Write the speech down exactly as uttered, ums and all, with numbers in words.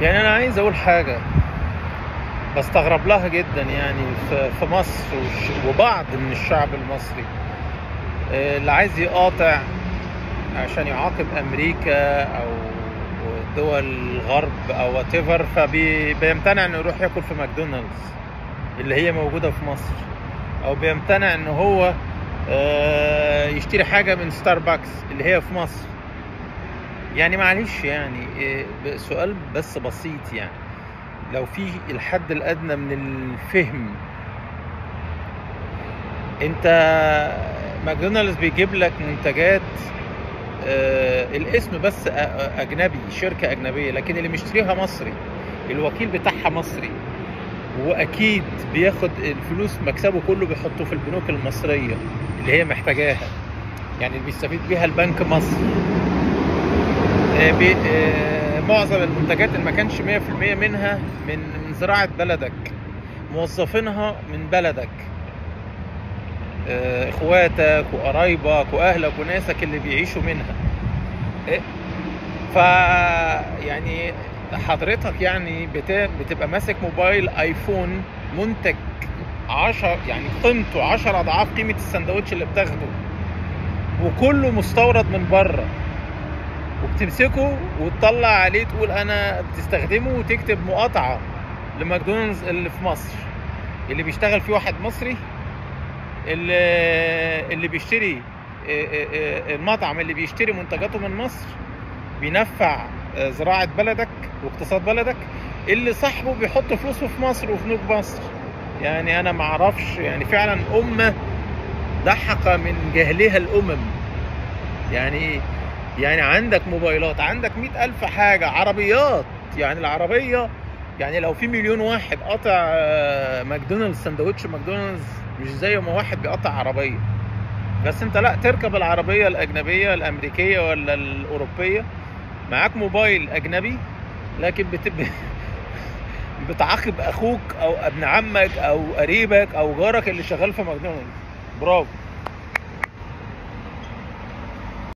يعني انا عايز اقول حاجه بستغرب لها جدا، يعني في في مصر وش- وبعض من الشعب المصري آه، اللي عايز يقاطع عشان يعاقب امريكا او دول الغرب او وات ايفر، فبيمتنع انه يروح ياكل في ماكدونالدز اللي هي موجوده في مصر، او بيمتنع ان هو آه، يشتري حاجه من ستاربكس اللي هي في مصر. يعني معلش، يعني آه، سؤال بس بسيط، يعني لو في الحد الادنى من الفهم، انت ماكدونالدز بيجيب لك منتجات آه الاسم بس أ- اجنبي، شركه اجنبيه، لكن اللي مشتريها مصري، الوكيل بتاعها مصري، واكيد بياخد الفلوس مكسبه كله بيحطه في البنوك المصريه اللي هي محتاجاها، يعني اللي بيستفيد بيها البنك مصر. آه بي آه معظم المنتجات اللي ما كانش مية في المية منها من من زراعه بلدك، موظفينها من بلدك، آه، اخواتك وقرايبك واهلك وناسك اللي بيعيشوا منها. إيه؟ ف يعني حضرتك يعني بت... بتبقى ماسك موبايل ايفون منتج عشر، يعني قيمته عشر اضعاف قيمة السندوتش اللي بتاخده، وكله مستورد من بره، وبتمسكه وتطلع عليه تقول انا بتستخدمه، وتكتب مقاطعة لماكدونالدز اللي في مصر اللي بيشتغل فيه واحد مصري، اللي اللي بيشتري المطعم اللي بيشتري منتجاته من مصر بينفع زراعة بلدك واقتصاد بلدك، اللي صاحبه بيحط فلوسه في مصر وفي بنوك مصر. يعني انا معرفش، يعني فعلا امة ضحكة من جهلها الامم. يعني ايه؟ يعني عندك موبايلات، عندك مئة الف حاجة، عربيات، يعني العربية، يعني لو في مليون واحد قاطع آه، ماكدونالدز، سندوتش ماكدونالدز مش زي ما واحد بيقطع عربية. بس انت لا تركب العربية الأجنبية الأمريكية ولا الأوروبية، معاك موبايل أجنبي، لكن بتب... بتعاقب أخوك أو ابن عمك أو قريبك أو جارك اللي شغال في ماكدونالدز. برافو.